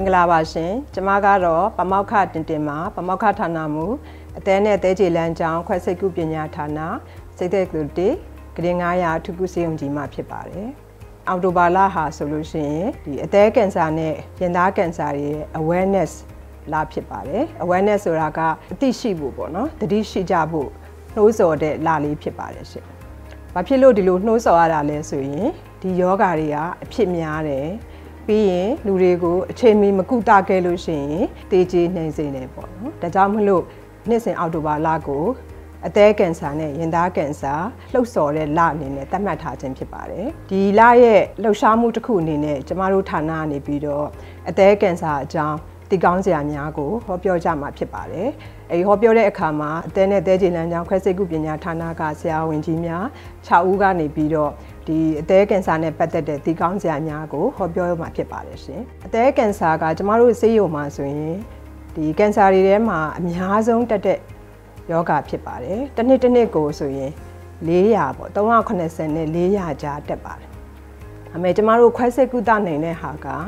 ္ဂလာပါရှင်ကျမကတော့ပမောက္ခတင်မှာပမောက္ခဌာနမူအသေးနဲ့အသေးကြီးလမ်းကြောင်းခွဲစိတ်ကုပညာဌာနစိတ်သက်လူတေဂရင်900အထူးကုဆေးရုံကြီးမှာဖြစ်ပါတယ်အောက်တိုဘာလဟာဆိုလို့ရှိရင်ဒီအသေးကင်ဆာနဲ့ရင်သားကင်ဆာရဲ့ awareness လာဖြစ်ပါတယ် awareness ဆိုတာကအသိရှိဖို့ပေါ့နော်သတိရှိကြဖို့နှိုးဆော်တဲ့လာလေးဖြစ်ပါတယ်ရှင်ဘာဖြစ်လို့ဒီလိုနှိုးဆော်ရတာလဲဆိုရင်ဒီယောဂါတွေကအဖြစ်များတယ်ပြီးရင်လူတွေကိုအချိန်မီမကုသခဲ့လို့ရှိရင်တေးကြီးနှိမ်စင်တယ်ပေါ့နော်ဒါကြောင့်မလို့နှစ်စဉ်အောက်တိုဘာလကိုအသေးကင်ဆာနဲ့ရင်သားကင်ဆာလှုပ်ဆော်တဲ့လအနေနဲ့သတ်မှတ်ထားခြင်းဖြစ်ပါတယ်ဒီလရဲ့လှုပ်ရှားမှုတစ်ခုအနေနဲ့ကျမတို့ဌာနကနေပြီးတော့အသေးကင်ဆာအကြောင်းတည်ကောင်းစရာများကိုဟောပြောကြမှာဖြစ်ပါတယ်အဲဒီဟောပြောတဲ့အခါမှာအသေးနဲ့သေးကြီးလမ်းကြောင်းခွဲစိတ်ကုပညာဌာနကဆရာဝန်ကြီးများ6ဦးကနေပြီးတော့ဒီအသေးကင်ဆာနဲ့ပတ်သက်တဲ့တည်ကောင်းစရာများကိုဟောပြောရမှာဖြစ်ပါတယ်ရှင်အသေးကင်ဆာကကျမတို့ဆေးရုံမှာဆိုရင်ဒီကင်ဆာတွေထဲမှာအများဆုံးတက်တဲ့ယောဂဖြစ်ပါတယ်တစ်နှစ်ကိုဆိုရင်400ပေါ့380နဲ့400ကြားတက်ပါတယ်အမေကျမတို့ခွဲစိတ်ကုသနိုင်တဲ့ဟာက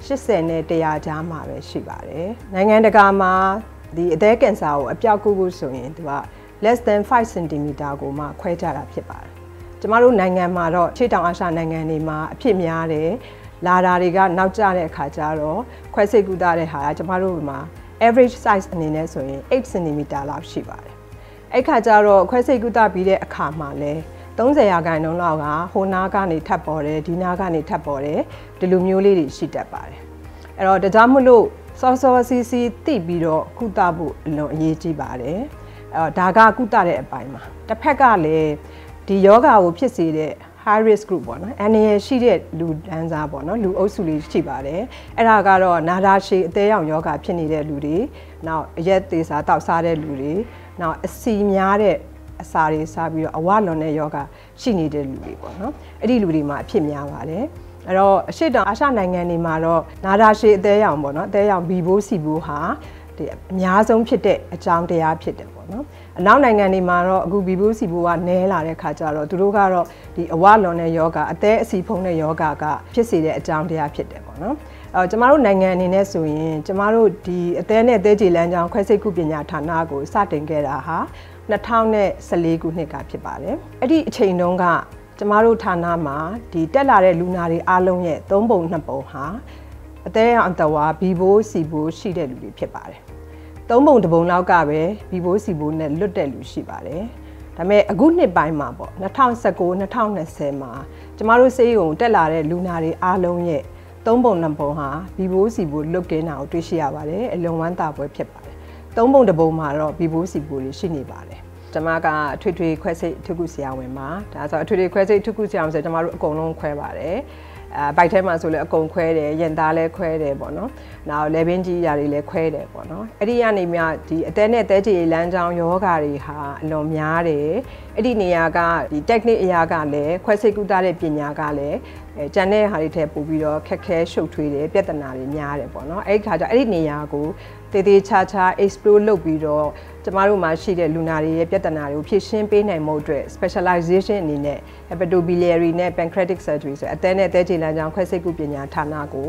80နဲ့100ကြားမှာပဲရှိပါတယ်နိုင်ငံတကာမှာဒီအသေးကင်ဆာကိုအပြောက်ကုဖို့ဆိုရင်သူက less than 5 cm ကိုမှခွဲကြတာဖြစ်ပါတယ်ကျမတို့နိုင်ငံမှာတော့ခြေတောင်အာရှနိုင်ငံတွေမှာအဖြစ်များတယ်လာတာတွေကနောက်ကျတဲ့အခါကျတော့ခွဲစိတ်ကုသတဲ့ဟာကကျမတို့မှာ average size အနေနဲ့ဆိုရင်8 cm လောက်ရှိပါတယ်အဲ့ခါကျတော့ခွဲစိတ်ကုသပြီးတဲ့အခါမှာလဲ30%လောက်ကဟိုနားကနေထပ်ပေါ်တယ်ဒီနားကနေထပ်ပေါ်တယ်ဒီလိုမျိုးလေးတွေရှိတတ်ပါတယ်အဲ့တော့ဒါကြောင့်မလို့စောစောစီစီသိပြီးတော့ကုသဖို့အလွန်အရေးကြီးပါတယ်အဲ့တော့ဒါကကုသတဲ့အပိုင်းမှာတစ်ဖက်ကလည်းဒီယောဂါကိုဖြစ်စေတဲ့ high risk group ပေါ့နော်အန္တရာယ်ရှိတဲ့လူတန်းစားပေါ့နော်လူအုပ်စုလေးရှိပါတယ်အဲ့ဒါကတော့နာတာရှည်အသေးရောင်ယောဂါဖြစ်နေတဲ့လူတွေနောက်အရက်သေးစားတောက်စားတဲ့လူတွေနောက်အစီများတဲ့အစာတွေစားပြီးတော့အဝလွန်တဲ့ယောဂရှိနေတဲ့လူတွေပေါ့နော်အဲ့ဒီလူတွေမှာအဖြစ်များပါတယ်အဲ့တော့အရှိတောင်အာရှနိုင်ငံတွေမှာတော့နာတာရှည်အသေးရောင်ပေါ့နော်အသေးရောင်ဘီဘိုးစီဘိုးဟာဒီအများဆုံးဖြစ်တဲ့အကြောင်းတရားဖြစ်တယ်ပေါ့နော်အနောက်နိုင်ငံတွေမှာတော့အခုဘီဘိုးစီဘိုးကနည်းလာတဲ့ခါကျတော့သူတို့ကတော့ဒီအဝလွန်တဲ့ယောဂအသေးအစီဖုံးတဲ့ယောဂကဖြစ်စေတဲ့အကြောင်းတရားဖြစ်တယ်ပေါ့နော်ကျမတို့နိုင်ငံအနေနဲ့ဆိုရင်ကျမတို့ဒီအသေးနဲ့အသေးကြီးလမ်းကြောင်းခွဲစိတ်ကုပညာဌာနကိုစတင်ခဲ့တာဟာ2014ခုနှစ်ကဖြစ်ပါတယ်အဲ့ဒီအချိန်တုန်းကကျမတို့ဌာနမှာဒီတက်လာတဲ့လူနာတွေအားလုံးရဲ့3ပုံ2ပုံဟာအသေးအတဝါဘီဘိုးစီဘိုးရှိတဲ့လူတွေဖြစ်ပါတယ်3ပုံ2ပုံလောက်ကပဲဘီဘိုးစီဘိုးနဲ့လွတ်တဲ့လူရှိပါတယ်ဒါပေမဲ့အခုနှစ်ပိုင်းမှာပေါ့2019 2020မှာကျမတို့ဆေးရုံတက်လာတဲ့လူနာတွေအားလုံးရဲ့3ပုံ2ပုံဟာဘီဘိုးစီဘိုးလွတ်ကင်းတာကိုတွေ့ရှိရပါတယ်အလွန်ဝမ်းသာပွဲဖြစ်ပါတယ်3ပုံ2ပုံမှာတော့ဘီဘိုးစီဘိုးတွေရှိနေပါတယ်ကျွန်မကအထွေထွေခွဲစိတ်ထုကုဆရာဝန်ပါဒါဆိုအထွေထွေခွဲစိတ်ထုကုဆရာဝန်ဆိုကျွန်မတို့အကုန်လုံးခွဲပါတယ်ဘိုက်ထဲမှာဆိုလည်းအကုန်ခွဲတယ်ရင်သားလည်းခွဲတယ်ပေါ့နော်နောက်လေပင်ကြီးຢာတွေလည်းခွဲတယ်ပေါ့နော်အဲ့ဒီကနေမှဒီအသေးနဲ့အသေးကြီးလမ်းကြောင်းယောဂါတွေဟာအလွန်များတယ်အဲ့ဒီနေရာကဒီ technique အရာကလည်းခွဲစိတ်ကုသတဲ့ပညာကလည်းကျန်တဲ့ဟာတွေထည့်ပို့ပြီးတော့ခက်ခဲရှုပ်ထွေးတယ်ပြဿနာတွေများတယ်ပေါ့နော်အဲ့ဒီခါကျအဲ့ဒီနေရာကိုတေးသေးချာချာ explore လုပ်ပြီးတော့ကျမတို့မှာရှိတဲ့လူနာတွေရဲ့ပြဿနာတွေကိုဖြေရှင်းပေးနိုင်မှုအတွက် specialization အနေနဲ့ hepatobiliary နဲ့ pancreatic surgery ဆိုအသေးနဲ့အသေးကြီးလမ်းကြောင်းခွဲစိတ်ကုပညာဌာနကို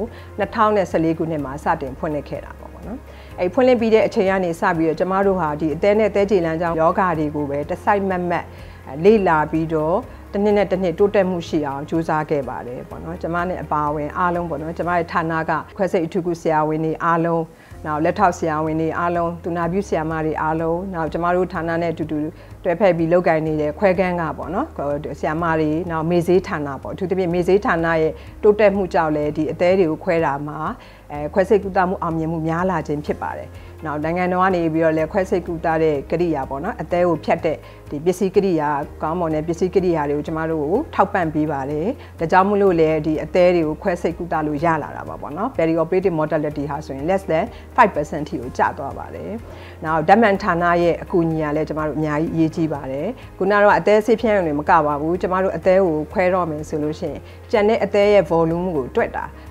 2014ခုနှစ်မှာစတင်ဖွင့်လှစ်ခဲ့တာပေါ့နော်အဲ့ဖွင့်လှစ်ပြီးတဲ့အချိန်ကနေစပြီးတော့ကျမတို့ဟာဒီအသေးနဲ့အသေးကြီးလမ်းကြောင်းယောဂါတွေကိုပဲတစ်စိုက်မတ်မတ်လေ့လာပြီးတော့တစ်နှစ်နဲ့တစ်နှစ်တိုးတက်မှုရှိအောင်ကြိုးစားခဲ့ပါတယ်ပေါ့နော်ကျမနဲ့အပါအဝင်အားလုံးပေါ့နော်ကျမရဲ့ဌာနကခွဲစိတ်အထူးကုဆရာဝန်တွေအားလုံးနောက်လက်ထောက်ဆရာဝန်တွေအားလုံးသူနာပြုဆရာမတွေအားလုံးနောက်ကျမတို့ဌာနနဲ့အတူတူတွဲဖက်ပြီးလုပ်ကိုင်နေတဲ့ခွဲခန်းကပေါ့နော်ဆရာမတွေနောက်မေဈေးဌာနပေါ့အထူးသဖြင့်မေဈေးဌာနရဲ့တိုးတက်မှုကြောင့်လည်းဒီအသေးတွေကိုခွဲတာမှာခွဲစိတ်ကုသမှုအောင်မြင်မှုများလာခြင်းဖြစ်ပါတယ်နောက်နိုင်ငံတော်ကနေပြီးတော့လည်းခွဲစိတ်ကုသတဲ့ကိရိယာပေါ့နော်အသေးကိုဖြတ်တဲ့ဒီပစ္စည်းကိရိယာကောင်းမွန်တဲ့ပစ္စည်းကိရိယာတွေကိုကျမတို့ကိုထောက်ပံ့ပေးပါတယ်ဒါကြောင့်မို့လို့လည်းဒီအသေးတွေကိုခွဲစိတ်ကုသလို့ရလာတာပါပေါ့နော် perioperative mortality ဟာဆိုရင် less than 5% ထိကိုကျသွားပါတယ်နောက်ဓာတ်မှန်ဌာနရဲ့အကူအညီကလည်းကျမတို့အများကြီးအရေးကြီးပါတယ်ခုနကတော့အသေးဆေးဖြန်းရုံတွေမကပါဘူးကျမတို့အသေးကိုခွဲတော့မယ်ဆိုလို့ရှိရင်ကျန်တဲ့အသေးရဲ့ volume ကိုတွက်တာ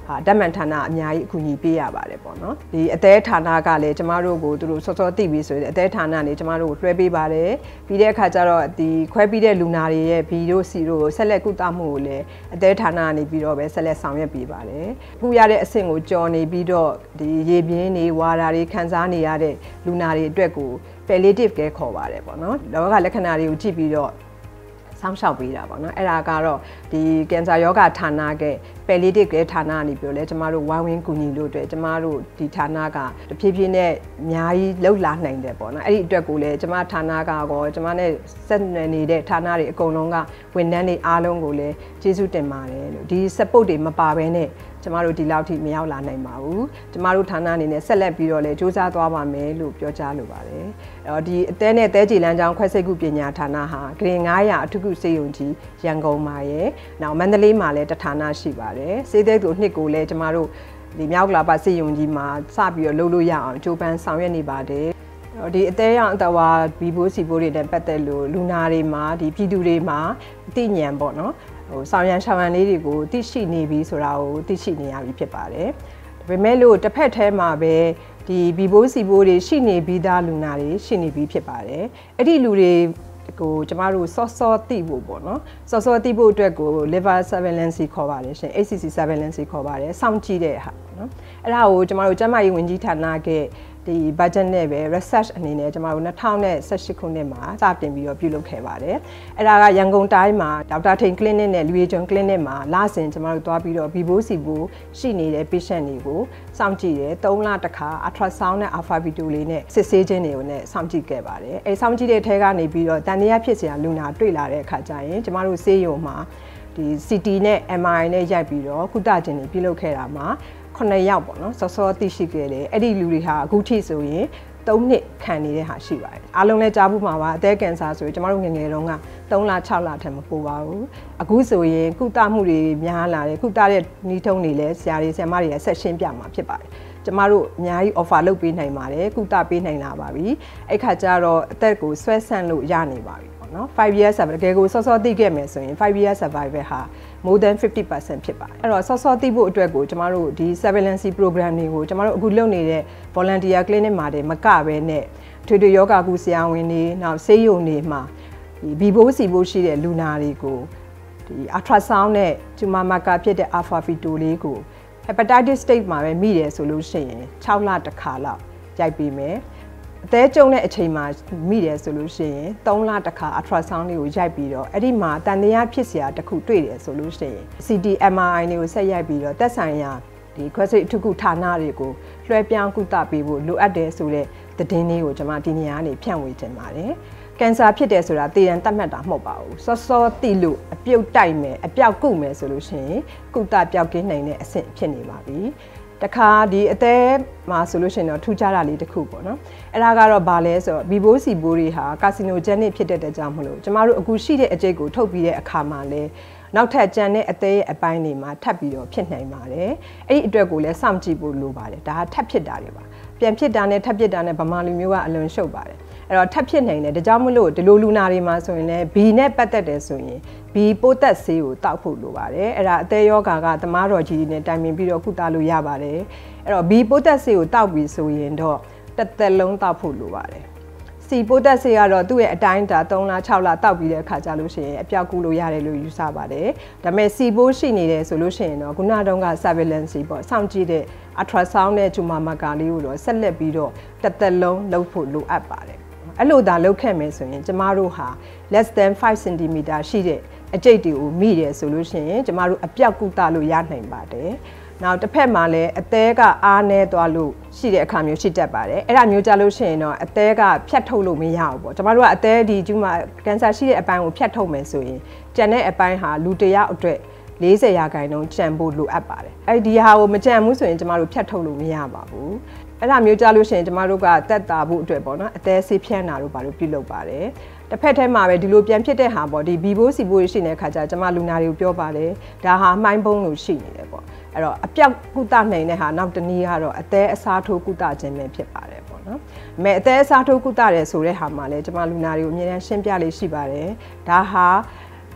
ဓာတ်မှန်ဌာနအများကြီးအကူအညီပေးရပါတယ်ပေါ့နော်ဒီအသေးဌာနကလည်းကျမတို့ကိုသူတို့စောစောသိပြီးဆိုရင်အသေးဌာနနေကျမတို့ကိုလွှဲပေးပါတယ်ပြီးတဲ့အခါကျတော့ဒီခွဲပြီးတဲ့လူနာတွေရဲ့ဘီတို့စီတို့ဆက်လက်ကုသမှုကိုလည်းအသေးဌာနကနေပြီးတော့ပဲဆက်လက်ဆောင်ရွက်ပေးပါတယ်ခုရတဲ့အဆင့်ကိုကြော်နေပြီးတော့ဒီရေပြင်းတွေဝါတာတွေခံစားနေရတဲ့လူနာတွေအတွက်ကို palliative care ခေါ်ပါတယ်ပေါ့နော်လောကလက္ခဏာတွေကိုကြည့်ပြီးတော့စောင့်ရှောက်ပေးတာပေါ့နော်အဲ့ဒါကတော့ဒီကင်ဆာယောဂဌာနက palliative care ဌာနကနေပြောလဲကျမတို့ဝိုင်းဝန်းကူညီလို့အတွက်ကျမတို့ဒီဌာနကတဖြည်းဖြည်းနဲ့အများကြီးလှုပ်လာနိုင်တယ်ပေါ့နော်အဲ့ဒီအတွက်ကိုလည်းကျမဌာနကကောကျမနဲ့ဆက်နွယ်နေတဲ့ဌာနတွေအကုန်လုံးကဝန်ထမ်းတွေအားလုံးကိုလည်းကျေးဇူးတင်ပါတယ်လို့ဒီ support တွေမပါဘဲနဲ့ကျမတို့ဒီလောက်ထိမရောက်လာနိုင်ပါဘူးကျမတို့ဌာနအနေနဲ့ဆက်လက်ပြီးတော့လည်းစူးစမ်းသွားပါမယ်လို့ပြောကြားလိုပါတယ်အဲ့တော့ဒီအသေးနဲ့သဲကြည်လမ်းကြောင်းခွဲစိတ်ကုပညာဌာနဟာဂရင်900အထူးကုစေယုံကြီးရန်ကုန်မှာရယ်နောက်မန္တလေးမှာလည်းတဌာနရှိပါတယ်စေတဲ့သူနှစ်ကိုလည်းကျမတို့ဒီမြောက်ကလာပါစေယုံကြီးမှာစပြီးတော့လုပ်လို့ရအောင်ကြိုးပမ်းဆောင်ရွက်နေပါတယ်ဒီအသေးရောင်အတဝါဘီဘိုးစီဘိုးတွေနဲ့ပတ်သက်လို့လူနာတွေမှာဒီပြည်သူတွေမှာအသိဉာဏ်ပေါ့နော်ဆောင်ရန်ရှောင်ရန်လေးတွေကိုသိရှိနေပြီဆိုတာကိုသိရှိနေရပြီဖြစ်ပါတယ်ဒါပေမဲ့လို့တစ်ဖက်ထဲမှာပဲဒီဘီဘိုးစီဘိုးတွေရှိနေပြီးသားလူနာတွေရှိနေပြီးဖြစ်ပါတယ်အဲ့ဒီလူတွေကိုကျမတို့စောစောသိဖို့ပေါ့နော်စောစောသိဖို့အတွက်ကို liver surveillance ခေါ်ပါတယ်ရှင် HCC surveillance ခေါ်ပါတယ်စောင့်ကြည့်တဲ့ဟာပေါ့နော်အဲ့ဒါကိုကျမတို့ကျန်းမာရေးဝန်ကြီးဌာနကဒီ budget နဲ့ပဲ research အနေနဲ့ကျမတို့2018ခုနှစ်မှာစတင်ပြီးတော့ပြုလုပ်ခဲ့ပါတယ်အဲ့ဒါကရန်ကုန်တိုင်းမှာဒေါက်တာထိန် clinic နဲ့လူရည်ကျွန်း clinic မှာလစဉ်ကျမတို့တွားပြီးတော့ဘီဘိုးစီဘိုးရှိနေတဲ့ patient တွေကိုစောင့်ကြည့်တယ်3လတစ်ခါ ultrasound နဲ့ alpha video လေးနဲ့စစ်ဆေးခြင်းတွေကိုလည်းစောင့်ကြည့်ခဲ့ပါတယ်အဲ့စောင့်ကြည့်တဲ့ထဲကနေပြီးတော့တန်တရားဖြစ်စရာလူနာတွေ့လာတဲ့အခါကျရင်ကျမတို့ဆေးရုံမှာဒီ CT နဲ့ MRI နဲ့ရိုက်ပြီးတော့ကုသခြင်းတွေပြုလုပ်ခဲ့တာမှာ9ယောက်ပေါ့နော်စောစောသိရှိခဲ့တယ်အဲ့ဒီလူတွေဟာအခုထိဆိုရင်3နှစ်ခံနေတဲ့ဟာရှိပါတယ်အားလုံးလည်းကြားဖို့မှာပါအသက်ကင်ဆာဆိုရင်ကျမတို့ငယ်ငယ်တုန်းက3လ6လထက်မပိုပါဘူးအခုဆိုရင်ကုသမှုတွေများလာတယ်ကုသတဲ့နှီးထုံးတွေလည်းဆရာတွေဆရာမတွေကဆက်ရှင်းပြမှာဖြစ်ပါတယ်ကျမတို့အများကြီး offer လုပ်ပေးနိုင်ပါတယ်ကုသပေးနိုင်လာပါပြီအဲ့ခါကျတော့အသက်ကိုဆွဲဆန့်လို့ရနေပါပြီပေါ့နော်5 years survival တကယ်ကိုစောစောသိခဲ့မယ်ဆိုရင်5 years survival ဟာ more than 50% ဖြစ်ပါတယ်အဲ့တော့စောစောသိဖို့အတွက်ကိုကျမတို့ဒီ surveillance program တွေကိုကျမတို့အခုလုပ်နေတဲ့ volunteer clinic မှာတည်းမကဘဲနဲ့ထွေထွေယောဂကုဆရာဝန်တွေနောက်ဆေးရုံတွေမှာဒီဘီဘိုးစီဘိုးရှိတဲ့လူနာတွေကိုဒီ ultrasound နဲ့ tumor marker ဖြစ်တဲ့ alpha video လေးကို hepatitis state မှာပဲမိတယ်ဆိုလို့ရှိရင်6လတစ်ခါလောက်ရိုက်ပေးမယ်အသေးကျုံတဲ့အချိန်မှာမိတယ်ဆိုလို့ရှိရင်3လတစ်ခါ ultrasound လေးကိုရိုက်ပြီးတော့အဲ့ဒီမှာတန်တရားဖြစ်စရာတစ်ခုတွေ့တယ်ဆိုလို့ရှိရင် CT MRI တွေကိုဆက်ရိုက်ပြီးတော့သက်ဆိုင်ရာဒီခွဲစိတ်အထူးကုဌာနတွေကိုလွှဲပြောင်းကုသပေးဖို့လိုအပ်တယ်ဆိုတဲ့သတင်းလေးကိုကျွန်မဒီနေရာကနေဖြန့်ဝေခြင်းပါတယ်ကင်ဆာဖြစ်တယ်ဆိုတာသေရန်တတ်မှတ်တာမဟုတ်ပါဘူးစောစောသိလို့အပြုတ်တိုက်မယ်အပြောက်ကုမယ်ဆိုလို့ရှိရင်ကုသပြောက်ကင်းနိုင်တဲ့အဆင့်ဖြစ်နေပါပြီတခါဒီအသေးမှာဆိုလို့ရှိရင်တော့ထူးခြားတာလေးတစ်ခုပေါ့နော်အဲ့ဒါကတော့ဘာလဲဆိုတော့ဘီဘိုးစီဘိုးတွေဟာကာစီနိုဂျန်နစ်ဖြစ်တဲ့ကြောင့်မလို့ကျမတို့အခုရှိတဲ့အကျိတ်ကိုထုတ်ပြီးတဲ့အခါမှာလဲနောက်ထပ်ကျန်တဲ့အသေးရဲ့အပိုင်းတွေမှာထပ်ပြီးတော့ဖြစ်နိုင်ပါတယ်အဲ့ဒီအတွက်ကိုလည်းစောင့်ကြည့်ဖို့လိုပါတယ်ဒါကထပ်ဖြစ်တာတွေပါပြန်ဖြစ်တာနဲ့ထပ်ဖြစ်တာနဲ့ဗမာလူမျိုးကအလွန်ရှုပ်ပါတယ်အဲ့တော့ထပ်ဖြစ်နိုင်တယ်ဒါကြောင့်မလို့ဒီလိုလူနာတွေမှာဆိုရင်လည်းဘီနဲ့ပတ်သက်တယ်ဆိုရင်ဘီပိုးသက်ဆေးကိုတောက်ဖို့လိုပါတယ်အဲ့ဒါအသေးယောဂါကသမားတော်ကြီးတွေနဲ့တိုင်ပင်ပြီးတော့ကုသလို့ရပါတယ်အဲ့တော့ဘီပိုးသက်ဆေးကိုတောက်ပြီးဆိုရင်တော့တစ်သက်လုံးတောက်ဖို့လိုပါတယ်စီပိုးသက်ဆေးကတော့သူ့ရဲ့အတိုင်းတာ3လ6လတောက်ပြီးတဲ့အခါကျလို့ရှိရင်အပြောက်ကူလို့ရတယ်လို့ယူဆပါတယ်ဒါပေမဲ့စီပိုးရှိနေတယ်ဆိုလို့ရှိရင်တော့ခုနတုန်းက surveillance ပေါ့စောင့်ကြည့်တဲ့ ultrasound နဲ့ tumor marker လေးကိုတော့ဆက်လက်ပြီးတော့တစ်သက်လုံးလုပ်ဖို့လိုအပ်ပါတယ်အဲ့လိုသာလုပ်ခဲ့မယ်ဆိုရင်ကျမတို့ဟာ less than 5 cm ရှိတဲ့အကျိတ်တွေကိုမိတယ်ဆိုလို့ရှိရင်ကျမတို့အပြောက်ကုသလို့ရနိုင်ပါတယ်နောက်တစ်ဖက်မှာလည်းအသေးကအားနည်းသွားလို့ရှိတဲ့အခါမျိုးရှိတတ်ပါတယ်အဲ့ဒါမျိုးကြလို့ရှိရင်တော့အသေးကဖြတ်ထုတ်လို့မရဘူးပေါ့ကျမတို့ကအသေးဒီကျူမာကင်ဆာရှိတဲ့အပိုင်းကိုဖြတ်ထုတ်မယ်ဆိုရင်ကျန်တဲ့အပိုင်းဟာလူတစ်ယောက်အတွက်40%ကျန်ဖို့လိုအပ်ပါတယ်အဲ့ဒီဟာကိုမကျန်ဘူးဆိုရင်ကျမတို့ဖြတ်ထုတ်လို့မရပါဘူးအဲ့ဒါမျိုးကြလို့ရှိရင်ကျမတို့ကတက်တာဖို့အတွက်ပေါ့နော်အသေးဆေးဖြန်းတာတို့ဘာလို့ပြုလုပ်ပါတယ်တစ်ဖက်ထဲမှာပဲဒီလိုပြန်ဖြစ်တဲ့ဟာပေါ့ဒီဘီဘိုးစီဘိုးရှိနေတဲ့ခါကျကျမလူနာတွေကိုပြောပါတယ်ဒါဟာမှိုင်းပုံးလို့ရှိနေတယ်ပေါ့အဲ့တော့အပြောက်ကုသနိုင်တဲ့ဟာနောက်တစ်နည်းကတော့အသေးအစားထိုးကုသခြင်းပဲဖြစ်ပါတယ်ပေါ့နော်။အသေးအစားထိုးကုသတယ်ဆိုတဲ့ဟာမှာလည်းကျမလူနာတွေကိုအများအားရှင်းပြလေးရှိပါတယ်။ဒါဟာ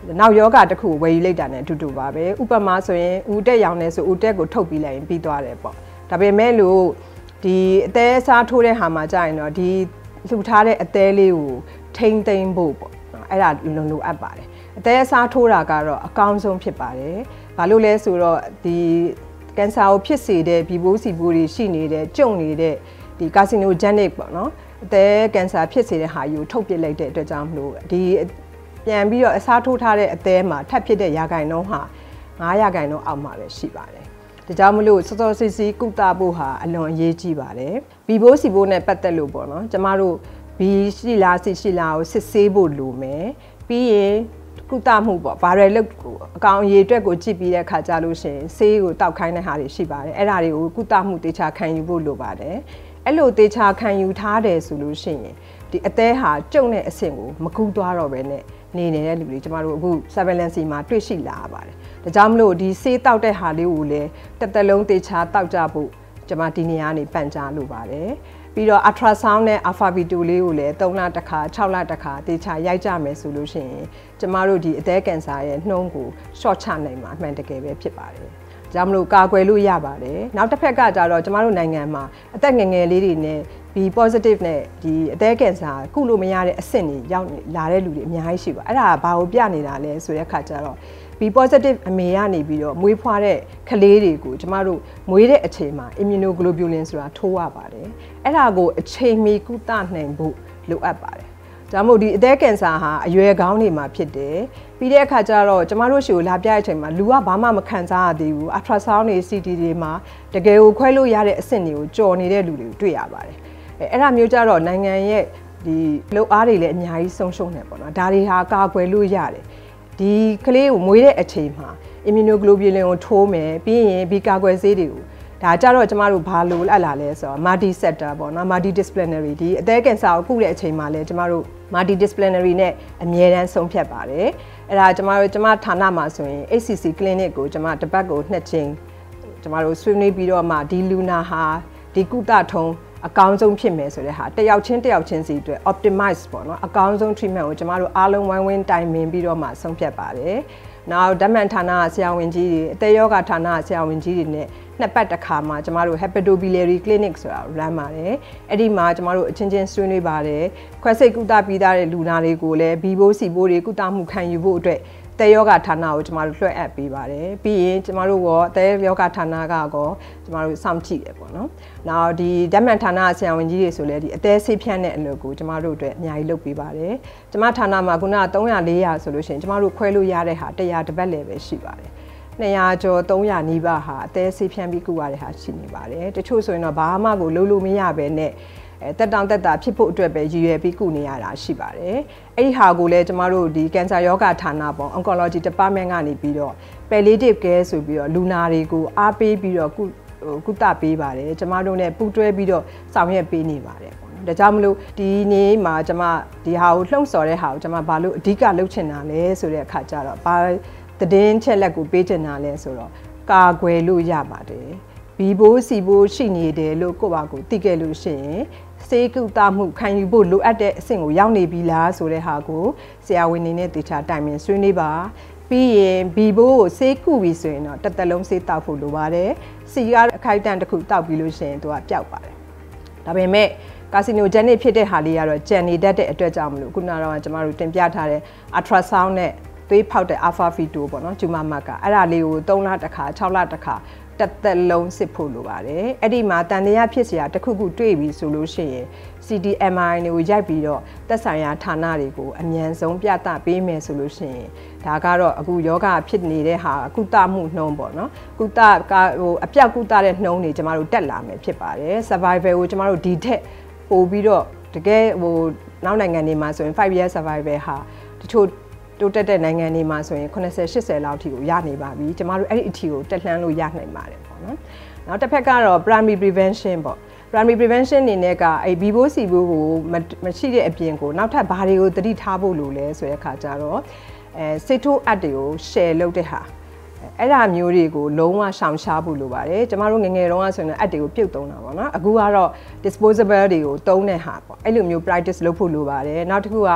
နောက်ယောဂတစ်ခုဝယ်ယူလိုက်တာနဲ့အတူတူပါပဲဥပမာဆိုရင်ဦးတက်ရောင်နေဆိုဦးတက်ကိုထုတ်ပြီးလိုက်ရင်ပြီးသွားတယ်ပေါ့ဒါပေမဲ့လို့ဒီအသေးအစားထိုးတဲ့ဟာမှာကြာရင်တော့ဒီလှူထားတဲ့အသေးလေးကိုထိမ့်သိမ့်ဖို့ပေါ့အဲ့ဒါလိုအပ်ပါတယ်အသေးအစားထိုးတာကတော့အကောင်းဆုံးဖြစ်ပါတယ်ဘာလို့လဲဆိုတော့ဒီကင်ဆာကိုဖြစ်စေတဲ့ဘီဘိုးစီဘိုးတွေရှိနေတဲ့ကျုံနေတဲ့ဒီကာစီနိုဂျန်နစ်ပေါ့နော်အသေးကင်ဆာဖြစ်စေတဲ့ဟာယူထုတ်ပစ်လိုက်တဲ့အတွက်ကြောင့်မလို့ဒီပြန်ပြီးတော့အစားထိုးထားတဲ့အသေးမှာထပ်ဖြစ်တဲ့ရာဂိုင်နှုန်းဟာ9ရာဂိုင်နှုန်းအောက်မှာပဲရှိပါတယ်ဒါကြောင့်မလို့စောစောစီစီကုသဖို့ဟာအလွန်အရေးကြီးပါတယ်ဘီဘိုးစီဘိုးနဲ့ပတ်သက်လို့ပေါ့နော်ကျမတို့ဘီရှိလားရှိလားကိုစစ်ဆေးဖို့လိုမယ်ပြီးရင်ကုသမှုပေါ့ဗိုင်းရပ်စ်အကောင်အရေအတွက်ကိုကြည့်ပြီးတဲ့အခါကျလို့ရှိရင်ဆေးကိုတောက်ခိုင်းတဲ့ဟာတွေရှိပါတယ်အဲ့ဒါတွေကိုကုသမှုတေချာခံယူဖို့လိုပါတယ်အဲ့လိုတေချာခံယူထားတယ်ဆိုလို့ရှိရင်ဒီအသေးဟာကျုံတဲ့အဆင့်ကိုမကူသွားတော့ပဲနဲ့နေနေတဲ့လူတွေကျမတို့အခု surveillance မှာတွေ့ရှိလာပါတယ်ဒါကြောင့်မလို့ဒီဆေးတောက်တဲ့ဟာလေးကိုလည်းတစ်သက်လုံးတေချာတောက်ကြဖို့ကျမဒီနေရာနေပန်ကြားလိုပါတယ်ပြီးတော့ ultrasound နဲ့ alpha v2 လေးကိုလည်း3လတစ်ခါ6လတစ်ခါတေချာရိုက်ကြမယ်ဆိုလို့ရှိရင်ကျမတို့ဒီအသေးကင်ဆာရဲ့နှုန်းကို short ချနိုင်မှာအမှန်တကယ်ပဲဖြစ်ပါတယ်ဒါမှမဟုတ်ကာကွယ်လို့ရပါတယ်နောက်တစ်ဖက်ကကြတော့ကျမတို့နိုင်ငံမှာအသက်ငယ်ငယ်လေးတွေနဲ့ B positive နဲ့ဒီအသေးကင်ဆာကုလို့မရတဲ့အဆင့်တွေရောက်လာတဲ့လူတွေအများကြီးရှိပါအဲ့ဒါဘာကိုပြနေတာလဲဆိုတဲ့အခါကျတော့ B positive အမေကနေပြီးတော့မွေးဖွားတဲ့ကလေးတွေကိုကျမတို့မွေးတဲ့အချိန်မှာ immunoglobulin ဆိုတာထိုးရပါတယ်အဲ့ဒါကိုအချိန်မီကုသနိုင်ဖို့လိုအပ်ပါတယ်ဒါမှမဟုတ်ဒီအသေးကင်ဆာဟာအရွယ်ကောင်းနေမှာဖြစ်တယ်ပြီးတဲ့အခါကျတော့ကျမတို့ရှိကိုလာပြတဲ့အချိန်မှာလူကဘာမှမခံစားရသေးဘူး ultrasound တွေ CT တွေမှာတကယ်ကိုခွဲလို့ရတဲ့အဆင့်တွေကိုကြော်နေတဲ့လူတွေကိုတွေ့ရပါတယ်အဲ့ဒါမျိုးကြတော့နိုင်ငံရဲ့ဒီလုပ်အားတွေလည်းအများကြီးဆုံးရှုံးနေပေါ့နော်ဒါတွေဟာကာကွယ်လို့ရတယ်ဒီကလေးကိုမွေးတဲ့အချိန်မှာ immunoglobulin ကိုထိုးမယ်ပြီးရင်ဒီကာကွယ်ဆေးတွေကိုဒါကြတော့ကျမတို့ဘာလို့အပ်လာလဲဆိုတော့ multi sector ပေါ့နော် multi disciplinary ဒီအသေးကင်ဆာကိုကုတဲ့အချိန်မှာလည်းကျမတို့ multi disciplinary နဲ့အမြဲတမ်းဆုံးဖြတ်ပါတယ်အဲ့ဒါကျမဌာနမှာဆိုရင် HCC clinic ကိုကျမတစ်ပတ်ကို2ချိန်ကျမတို့ဆွေးနွေးပြီးတော့မှဒီလူနာဟာဒီကုသထုံးအကောင်းဆုံးဖြစ်မယ်ဆိုတဲ့ဟာတယောက်ချင်းစီအတွက် optimize ပေါ့နော်အကောင်းဆုံး treatment ကိုကျမတို့အားလုံးဝိုင်းဝန်းတိုင်ပင်ပြီးတော့မှဆုံးဖြတ်ပါတယ်။နောက်ဓာတ်မှန်ဌာနဆရာဝန်ကြီးတွေအသက်ယောဂဌာနဆရာဝန်ကြီးတွေနဲ့နှစ်ပတ်တစ်ခါမှကျမတို့ hepatobiliary clinic ဆိုတာ run ပါတယ်။အဲ့ဒီမှာကျမတို့အချင်းချင်းဆွေးနွေးပါတယ်။ခွဲစိတ်ကုသပြီးသားတဲ့လူနာတွေကိုလည်းဘီဘိုးစီဘိုးတွေကုသမှုခံယူဖို့အတွက်တဲယောဂဌာနကိုကျမတို့လွှဲအပ်ပေးပါတယ်ပြီးရင်ကျမတို့ကတဲယောဂဌာနကောကျမတို့စောင့်ကြည့်တယ်ပေါ့နော်နောက်ဒီဓာတ်မှန်ဌာနဆရာဝန်ကြီးတွေဆိုလဲဒီအသေးဆေးဖြန့်တဲ့အလုပ်ကိုကျမတို့အတွက်အများကြီးလုပ်ပေးပါတယ်ကျမဌာနမှာခုန300 400ဆိုလို့ရှိရင်ကျမတို့ခွဲလို့ရတဲ့ဟာ100တစ်ပတ်လည်းပဲရှိပါတယ်200ကျော်300နီးပါးဟာအသေးဆေးဖြန့်ပြီးကုရတဲ့ဟာရှိနေပါတယ်တချို့ဆိုရင်တော့ဘာမှကိုလုပ်လို့မရပဲနဲ့တက်တောင်တက်တာဖြစ်ဖို့အတွက်ပဲရည်ရွယ်ပြီးကုနေရတာရှိပါတယ်။အဲ့ဒီဟာကိုလည်းကျမတို့ဒီကင်ဆာယောဂဌာနပေါ့ oncology department ကနေပြီးတော့ palliative care ဆိုပြီးတော့လူနာတွေကိုအားပေးပြီးတော့ကုသပေးပါတယ်။ကျမတို့ ਨੇ ပူးတွဲပြီးတော့ဆောင်ရွက်ပေးနေပါတယ်ပေါ့နော်။ဒါကြောင့်မလို့ဒီနေ့မှာကျမဒီဟာကိုလှုံ့ဆော်တဲ့ဟာကိုကျမဘာလို့အဓိကလုပ်ချင်တာလဲဆိုတဲ့အခါကျတော့ဘာသတင်းချက်လက်ကိုပေးချင်တာလဲဆိုတော့ကာကွယ်လို့ရပါတယ်။ဘီဘိုးစီဘိုးရှိနေတယ်လို့ကိုယ့်ဘာကိုသိခဲ့လို့ရှိရင်ဆေးကုသမှုခံယူဖို့လိုအပ်တဲ့အဆင့်ကိုရောက်နေပြီလားဆိုတဲ့ဟာကိုဆရာဝန်တွေနဲ့တေချာတိုင်ပင်ဆွေးနွေးပါပြီးရင်ဘီဘိုးကိုဆေးကုပြီဆိုရင်တော့တစ်သက်လုံးဆေးတောက်ဖို့လိုပါတယ်စီကအခိုက်အတန့်တစ်ခုတောက်ပြီးလို့ရှိရင်သူကပျောက်ပါတယ်ဒါပေမဲ့ကာစီနိုဂျန်နစ်ဖြစ်တဲ့ဟာလေးကတော့ကြံနေတတ်တဲ့အတွက်ကြောင့်မလို့ခုနကတော့ကျမတို့တင်ပြထားတဲ့ ultrasound နဲ့သွေးဖောက်တဲ့ alpha v2 ပေါ့နော်ဂျူမာမတ်ကအဲ့ဒါလေးကို3လတစ်ခါ6လတစ်ခါတက်သက်လုံးစစ်ဖို့လိုပါတယ်အဲ့ဒီမှာတန်တရားဖြစ်เสียတခုခုတွေ့ပြီဆိုလို့ရှိရင် CT/MRI ကိုရိုက်ပြီးတော့သက်ဆိုင်ရာဌာနတွေကိုအမြန်ဆုံးပြသပေးမယ်ဆိုလို့ရှိရင်ဒါကတော့အခုယောဂဖြစ်နေတဲ့ဟာကုသမှုနှုံးပေါ့နော်ကုသကအပြောက်ကုသတဲ့နှုံးတွေကျမတို့တက်လာမယ်ဖြစ်ပါတယ် survival ကိုကျမတို့ဒီထက်ပို့ပြီးတော့တကယ်နောက်နိုင်ငံတွေမှာဆိုရင်5 year survival ဟာတချို့တိုးတက်တဲ့နိုင်ငံတွေမှာဆိုရင်80-80လောက်အထိကိုရနေပါပြီကျမတို့အဲ့ဒီအထိကိုတက်လှမ်းလို့ရနိုင်ပါတယ်ပေါ့နော်နောက်တစ်ဖက်ကတော့ primary prevention ပေါ့ primary prevention အနေနဲ့ကအဲ့ဘီဘိုးစီဘိုးကိုမရှိတဲ့အပြင်ကိုနောက်ထပ်ဘာတွေကိုသတိထားဖို့လိုလဲဆိုတဲ့အခါကျတော့စိတ်ထိုးအပ်တွေကို share လုပ်တဲ့ဟာအဲ့ဒါမျိုးတွေကိုလုံးဝရှောင်ရှားဖို့လိုပါတယ်ကျမတို့ငငယ်တုန်းကဆိုရင်အပ်တွေကိုပြုတ်သုံးတာပေါ့နော်အခုကတော့ disposable တွေကိုသုံးတဲ့ဟာပေါ့အဲ့လိုမျိုး practice လုပ်ဖို့လိုပါတယ်နောက်တစ်ခုက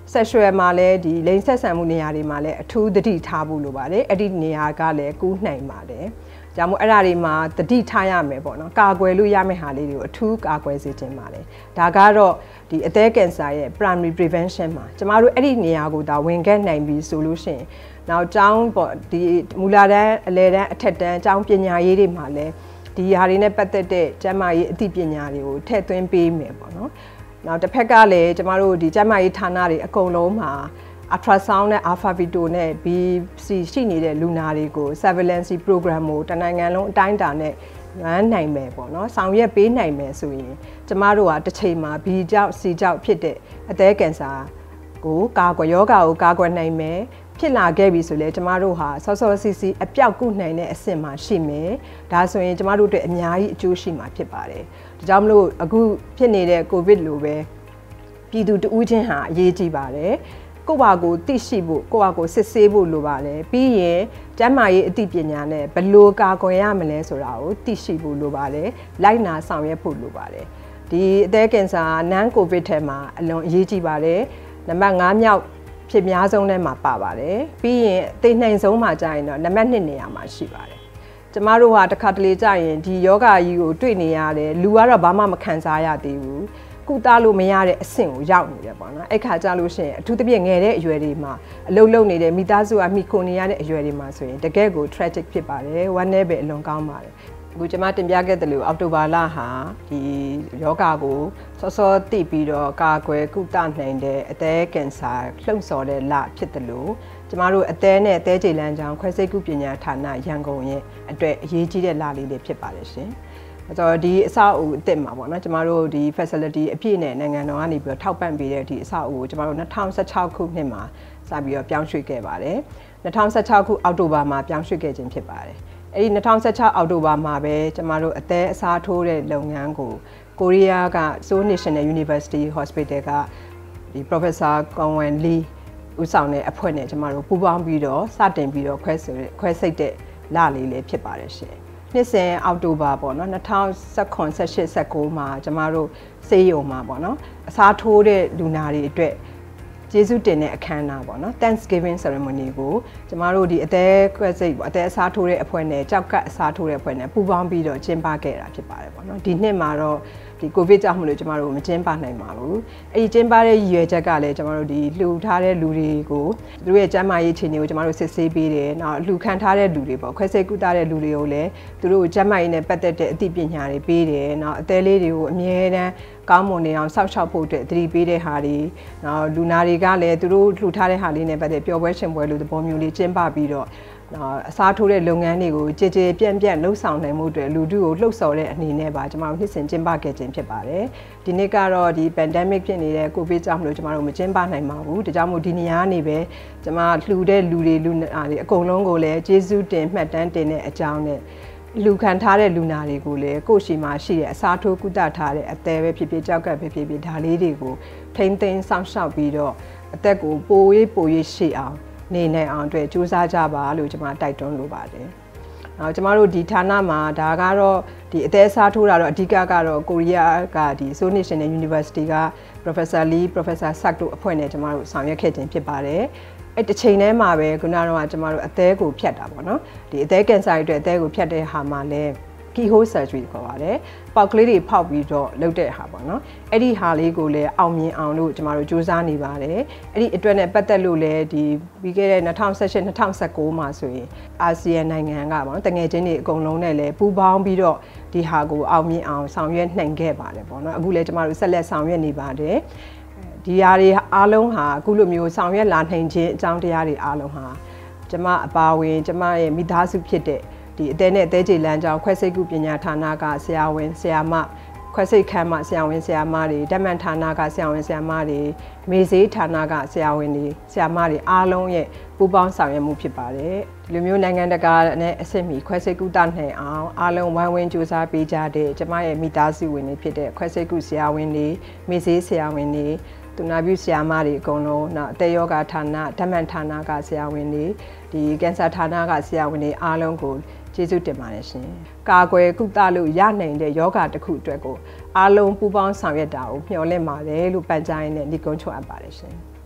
sexual မှာလည်းဒီလိင်ဆက်ဆံမှုနေရာတွေမှာလည်းအထူးသတိထားဖို့လိုပါတယ်အဲ့ဒီနေရာကလည်းကူးနိုင်ပါတယ်ဒါမှမဟုတ်အဲ့ဒါတွေမှာသတိထားရမယ်ပေါ့နော်ကာကွယ်လို့ရမယ့်ဟာလေးတွေကိုအထူးကာကွယ်စေချင်ပါတယ်ဒါကတော့ဒီအသည်းကင်ဆာရဲ့ primary prevention မှာကျမတို့အဲ့ဒီနေရာကိုဒါဝင်ခဲ့နိုင်ပြီဆိုလို့ရှိရင်နောက်ကျောင်းပေါ့ဒီမူလာတန်းအလယ်တန်းအထက်တန်းကျောင်းပညာရေးတွေမှာလည်းဒီဟာတွေနဲ့ပတ်သက်တဲ့ကျန်းမာရေးအသိပညာတွေကိုထည့်သွင်းပေးမယ်ပေါ့နော်နောက်တစ်ဖက်ကလည်းကျမတို့ဒီကျန်းမာရေးဌာနတွေအကုန်လုံးမှာ ultrasound နဲ့ alpha vito နဲ့ BC ရှိနေတဲ့လူနာတွေကို surveillance program ကိုတနိုင်ငံလုံးအတိုင်းအတာနဲ့ရန်နိုင်မယ်ပေါ့နော်ဆောင်ရွက်ပေးနိုင်မယ်ဆိုရင်ကျမတို့ကတစ်ချိန်မှာ B ကြောင့် C ကြောင့်ဖြစ်တဲ့အသည်းကင်ဆာကိုကာကွယ်ယောဂါကိုကာကွယ်နိုင်မယ်ဖြစ်လာခဲ့ပြီဆိုလဲကျမတို့ဟာစောစောစီစီအပြောက်ကုနိုင်တဲ့အဆင့်မှာရှိမယ်ဒါဆိုရင်ကျမတို့အတွက်အများကြီးအကျိုးရှိမှာဖြစ်ပါတယ်ဒါကြောင့်မလို့အခုဖြစ်နေတဲ့ကိုဗစ်လိုပဲပြည်သူတဦးချင်းဟာအရေးကြီးပါတယ်ကိုယ့်ဘာကိုသိရှိဖို့ကိုယ့်ဘာကိုစစ်ဆေးဖို့လိုပါတယ်ပြီးရင်ကျန်းမာရေးအသိပညာနဲ့ဘယ်လိုကာကွယ်ရမလဲဆိုတာကိုသိရှိဖို့လိုပါတယ်လိုက်နာဆောင်ရွက်ဖို့လိုပါတယ်ဒီအသည်းကင်ဆာ non covid ထဲမှာအလွန်အရေးကြီးပါတယ်နံပါတ်5မြောက်ဖြစ်များဆုံးထဲမှာပါပါတယ်ပြီးရင်အသိနှိမ်ဆုံးမှာကြာရင်တော့နံပါတ်2နေရာမှာရှိပါတယ်ကျမတို့ဟာတစ်ခါတလေကြာရင်ဒီယောဂကြီးကိုတွေ့နေရတယ်လူကတော့ဘာမှမခံစားရသေးဘူးကုသလို့မရတဲ့အဆင့်ကိုရောက်နေတယ်ပေါ့နော်အဲ့ခါကြလို့ရှိရင်အထူးသဖြင့်ငယ်တဲ့အရွယ်တွေမှာအလုပ်လုပ်နေတဲ့မိသားစုကမိခိုနေရတဲ့အရွယ်တွေမှာဆိုရင်တကယ့်ကို tragic ဖြစ်ပါတယ်ဝမ်းနည်းပဲအလွန်ကောင်းပါတယ်အခုကျွန်မတင်ပြခဲ့တယ်လို့အောက်တိုဘာလဟာဒီယောဂကိုစောစောသိပြီးတော့ကာကွယ်ကုသနိုင်တဲ့အသည်းကင်ဆာလှုံ့ဆော်တဲ့လဖြစ်တယ်လို့ကျမတို့အသည်းနဲ့အသည်းခြေလမ်းကြောင်းခွဲစိတ်ကုပညာဌာနရန်ကုန်ရဲ့အတွက်အရေးကြီးတဲ့လလေးတွေဖြစ်ပါတယ်ရှင်အဲ့တော့ဒီအဆောက်အဦအသစ်မှာပေါ့နော်ကျမတို့ဒီ facility အပြည့်နဲ့နိုင်ငံတော်ကနေပြီးတော့ထောက်ပံ့ပေးတဲ့ဒီအဆောက်အဦကိုကျမတို့2016ခုနှစ်မှာစပြီးတော့ပြောင်းရွှေ့ခဲ့ပါတယ်2016ခုအောက်တိုဘာမှာပြောင်းရွှေ့ခဲ့ခြင်းဖြစ်ပါတယ်အဲ့ဒီ2016အောက်တိုဘာမှာပဲကျမတို့အသည်းအစားထိုးတဲ့လုပ်ငန်းကိုကိုရီးယားက Seoul National University Hospital ကဒီ Professor Kongwen Lee ဦးဆောင်တဲ့အဖွဲ့နဲ့ကျမတို့ပူးပေါင်းပြီးတော့စတင်ပြီးတော့ခွဲစိတ်တဲ့လလေးလေးဖြစ်ပါတယ်ရှင်နှစ်စဉ်အောက်တိုဘာပေါ့နော်2019 18 19မှာကျမတို့စေယုံမှာပေါ့နော်အစားထိုးတဲ့လူနာတွေအတွက်ကျေးဇူးတင်တဲ့အခမ်းအနားပေါ့နော် Thanksgiving ceremony ကိုကျမတို့ဒီအသည်းခွဲစိတ်ပေါ့အသည်းအစားထိုးတဲ့အဖွဲ့နဲ့ကြောက်ကပ်အစားထိုးတဲ့အဖွဲ့နဲ့ပူးပေါင်းပြီးတော့ကျင်းပခဲ့တာဖြစ်ပါတယ်ပေါ့နော်ဒီနှစ်မှာတော့ဒီကိုဗစ်ကြောင့်မလို့ကျမတို့မကျင်းပနိုင်ပါဘူးအဲ့ဒီကျင်းပတဲ့ရည်ရွယ်ချက်ကလည်းကျမတို့ဒီလှူထားတဲ့လူတွေကိုသူတို့ရဲ့ကျန်းမာရေးအခြေအနေကိုကျမတို့စစ်ဆေးပေးတယ်နောက်လှူခံထားတဲ့လူတွေပေါ့ခွဲစိတ်ကုသတဲ့လူတွေကိုလည်းသူတို့ကျန်းမာရေးနဲ့ပတ်သက်တဲ့အသိပညာတွေပေးတယ်နောက်အသေးလေးတွေကိုအမြဲတမ်းကောင်းမွန်နေအောင်စောင့်ရှောက်ဖို့အတွက်သတိပေးတဲ့ဟာတွေနောက်လူနာတွေကလည်းသူတို့လှူထားတဲ့ဟာလေးနဲ့ပတ်သက်ပျော်ပွဲရှင်ပွဲလို့သဘောမျိုးလေးကျင်းပပြီးတော့အစားထိုးတဲ့လုပ်ငန်းတွေကိုကြည်ကြည်ပြန့်ပြန့်လှုပ်ဆောင်နိုင်မှုအတွက်လူထုကိုလှုပ်ဆော်တဲ့အနေနဲ့ပါကျမတို့နှစ်စဉ်ကျင်းပခဲ့ခြင်းဖြစ်ပါတယ်ဒီနှစ်ကတော့ဒီ pandemic ဖြစ်နေတဲ့ကိုဗစ်ကြောင့်မလို့ကျမတို့မကျင်းပနိုင်ပါဘူးဒါကြောင့်မို့ဒီနေရာကနေပဲကျမလှူတဲ့လူတွေလူနာတွေအကုန်လုံးကိုလည်းကျေးဇူးတင်မှတ်တမ်းတင်တဲ့အကြောင်းနဲ့လူခံထားတဲ့လူနာတွေကိုလည်းကိုယ့်ရှိမှရှိတဲ့အစားထိုးကုသထားတဲ့အသေးပဲဖြစ်ဖြစ်ကြောက်ကပ်ပဲဖြစ်ဖြစ်ဒါလေးတွေကိုထိမ့်သိမ်းစောင့်ရှောက်ပြီးတော့အသက်ကိုပိုရေးရှေ့အောင်နေနိုင်အောင်အတွက်ကြိုးစားကြပါလို့ကျွန်မတိုက်တွန်းလိုပါတယ်။နောက်ကျမတို့ဒီဌာနမှာဒါကတော့ဒီအသေးစားထိုးတာတော့အဓိကကတော့ကိုရီးယားကဒီ Seoul National University က Professor Lee Professor Sak တို့အဖွဲ့နဲ့ကျမတို့ဆောင်ရွက်ခဲ့ခြင်းဖြစ်ပါတယ်။အဲ့တစ်ချိန်တည်းမှာပဲခုနကတော့ကျမတို့အသေးကိုဖြတ်တာပေါ့နော်။ဒီအသေးကင်ဆာတွေအတွက်အသေးကိုဖြတ်တဲ့ဟာမှာလည်း keyhole surgery ခေါ်ပါတယ်ပေါက်ကလေးတွေဖောက်ပြီးတော့လုပ်တဲ့ဟာပေါ့နော်အဲ့ဒီဟာလေးကိုလည်းအောင်မြင်အောင်လို့ကျမတို့စူးစမ်းနေပါတယ်အဲ့ဒီအတွက်နဲ့ပတ်သက်လို့လည်းဒီပြီးခဲ့တဲ့2018 2019မှာဆိုရင်အာဆီယံနိုင်ငံကပေါ့နော်တငယ်ချင်းတွေအကုန်လုံးနဲ့လည်းပူးပေါင်းပြီးတော့ဒီဟာကိုအောင်မြင်အောင်ဆောင်ရွက်နိုင်ခဲ့ပါတယ်ပေါ့နော်အခုလည်းကျမတို့ဆက်လက်ဆောင်ရွက်နေပါတယ်ဒီຢာတွေအားလုံးဟာအခုလိုမျိုးဆောင်ရွက်လာနိုင်ခြင်းအကြောင်းတရားတွေအားလုံးဟာကျမအပါဝင်ကျမရဲ့မိသားစုဖြစ်တဲ့ဒီအသေးနဲ့အသေးခြေလမ်းကြောင်းခွဲစိတ်ကုပညာဌာနကဆရာဝန်ဆရာမခွဲစိတ်ခန်းမှဆရာဝန်ဆရာမတွေဓာတ်မှန်ဌာနကဆရာဝန်ဆရာမတွေမေဆေးဌာနကဆရာဝန်တွေဆရာမတွေအားလုံးရဲ့ပူးပေါင်းဆောင်ရွက်မှုဖြစ်ပါတယ်ဒီလိုမျိုးနိုင်ငံတကာနဲ့အဆင့်မီခွဲစိတ်ကုသနိုင်အောင်အားလုံးဝိုင်းဝန်းကြိုးစားပေးကြတဲ့ကျမရဲ့မိသားစုဝင်တွေဖြစ်တဲ့ခွဲစိတ်ကုဆရာဝန်တွေမေဆေးဆရာဝန်တွေသူနာပြုဆရာမတွေအကုန်လုံးနောက်အသက်ယောဂဌာနဓာတ်မှန်ဌာနကဆရာဝန်တွေဒီကင်ဆာဌာနကဆရာဝန်တွေအားလုံးကိုကျေးဇူးတင်ပါတယ်ရှင်။ကာကွယ်ကုသလို့ရနိုင်တဲ့ယောဂတစ်ခုအတွက်ကိုအားလုံးပူးပေါင်းဆောင်ရွက်တာကိုမျှော်လင့်ပါတယ်လို့ပန်ကြားရင်းနဲ့ဒီကုန်းချုပ်အပ်ပါတယ်ရှင်။